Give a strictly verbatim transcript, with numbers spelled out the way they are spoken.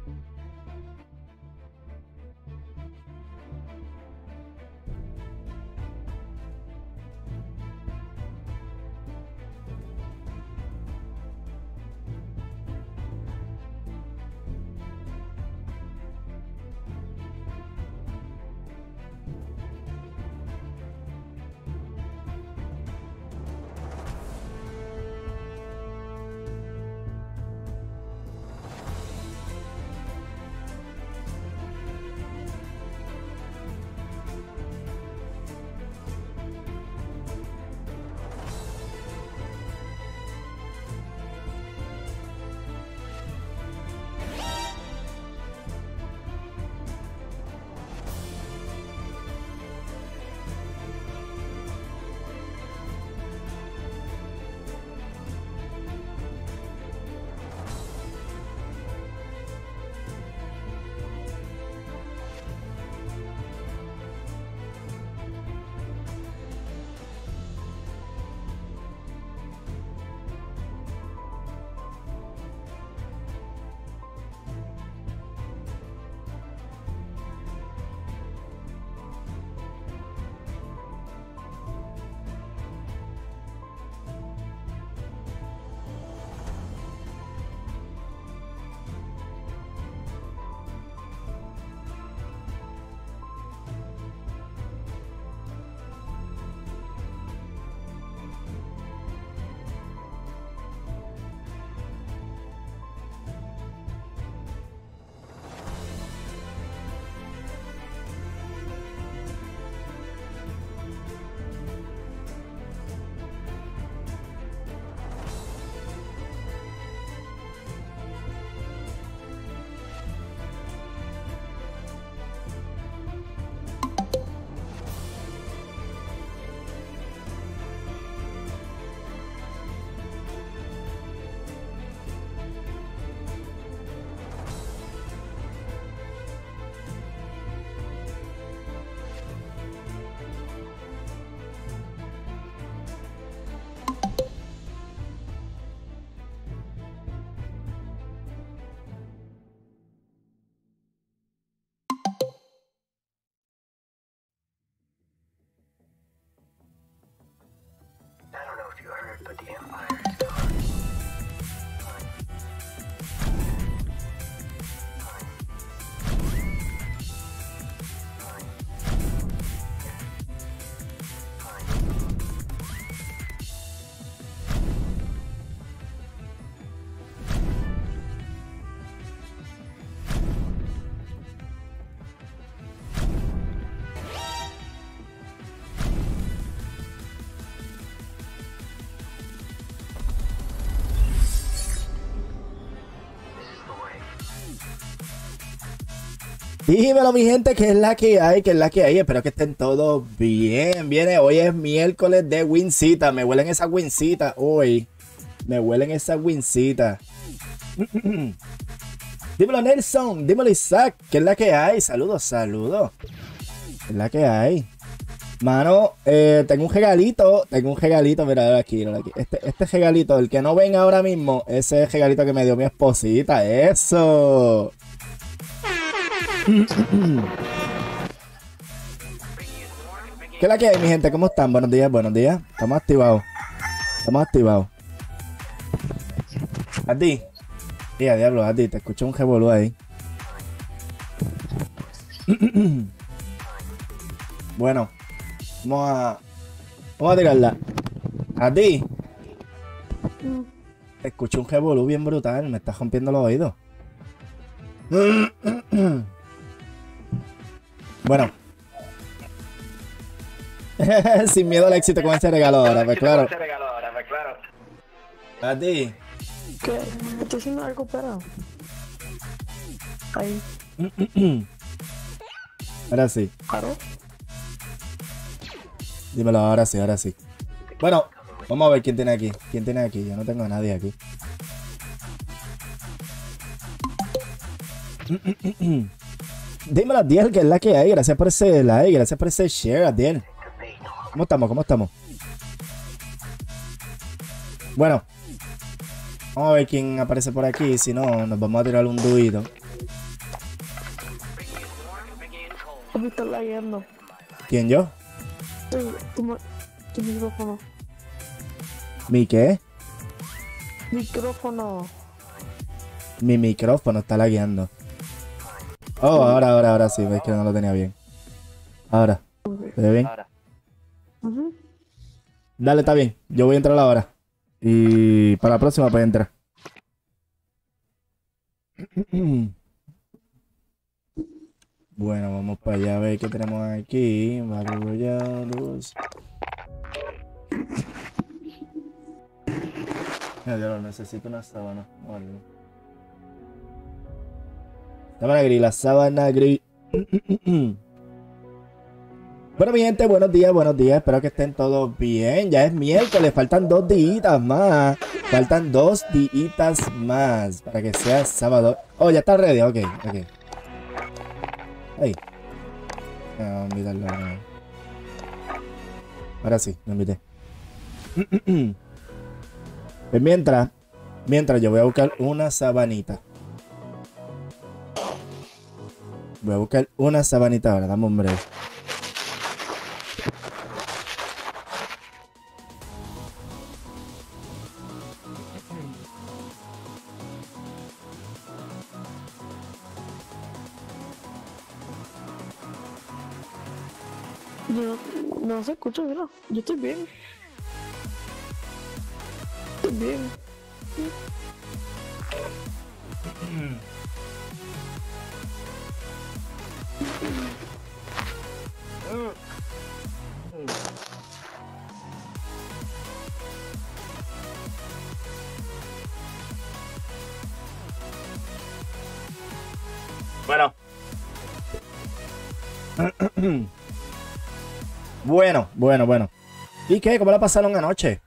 Dímelo mi gente, que es la que hay, que es la que hay. Espero que estén todos bien. Viene, hoy es miércoles de wincita. Me huelen esas wincitas hoy. Me huelen esas wincitas. Dímelo Nelson, dímelo Isaac, que es la que hay. Saludos, saludos. Es la que hay. Mano, eh, tengo un regalito. Tengo un regalito, mira aquí, mira aquí. Este, este regalito, el que no ven ahora mismo, ese es el regalito que me dio mi esposita. Eso. ¿Qué es la que hay, mi gente? ¿Cómo están? Buenos días, buenos días. Estamos activados. Estamos activados. A ti. Sí, a diablo, a ti. Te escucho un revolú ahí. Bueno. Vamos a... Vamos a tirarla. A ti. Te escucho un revolú bien brutal. Me estás rompiendo los oídos. Bueno. Sin miedo al éxito con ese regalo ahora, pues claro. A ti. ¿Qué? Estoy haciendo algo, pero... Ahí. Ahora sí. Claro. Dímelo, ahora sí, ahora sí. Bueno, vamos a ver quién tiene aquí. ¿Quién tiene aquí? Yo no tengo a nadie aquí. Dímelo, Adiel, que es la que hay. Gracias por ese like, gracias por ese share, Adiel. ¿Cómo estamos? ¿Cómo estamos? Bueno, vamos a ver quién aparece por aquí. Si no, nos vamos a tirar un duito. ¿Cómo estás lagueando? ¿Quién yo? Tu, tu, ma- tu micrófono. ¿Mi qué? Micrófono. Mi micrófono está lagueando. Oh, ahora, ahora, ahora sí. Ves que no lo tenía bien. Ahora. ¿Se ve bien? Ujú. Dale, está bien. Yo voy a entrar ahora. Y para la próxima pues entrar. Bueno, vamos para allá a ver qué tenemos aquí. Battle Royale. Mira, yo lo necesito una sábana. o algo. Sábana gris, la sábana gris. Bueno, mi gente, buenos días, buenos días. Espero que estén todos bien. Ya es miércoles, faltan dos días más. Faltan dos días más para que sea sábado. Oh, ya está ready, ok, ok. Ahí. Vamos a invitarlo. No. Ahora sí, lo invité. Pues mientras, mientras yo voy a buscar una sabanita. Voy a buscar una sabanita ahora, dame un break. Yo, no se escucha, mira. Yo estoy bien. Estoy bien. Bueno. Bueno, bueno, bueno. ¿Y qué? ¿Cómo la pasaron anoche?